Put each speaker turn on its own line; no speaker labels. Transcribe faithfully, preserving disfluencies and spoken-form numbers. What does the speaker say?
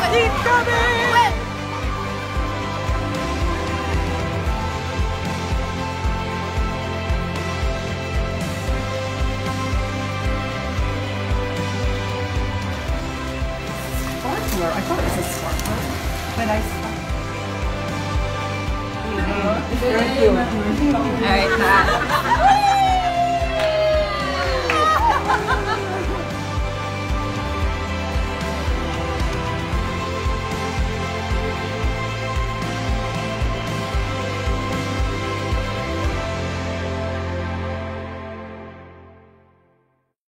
Keep coming! Sparkler. I thought it was a sparkler, but I saw. Thank you.
All right, Pat.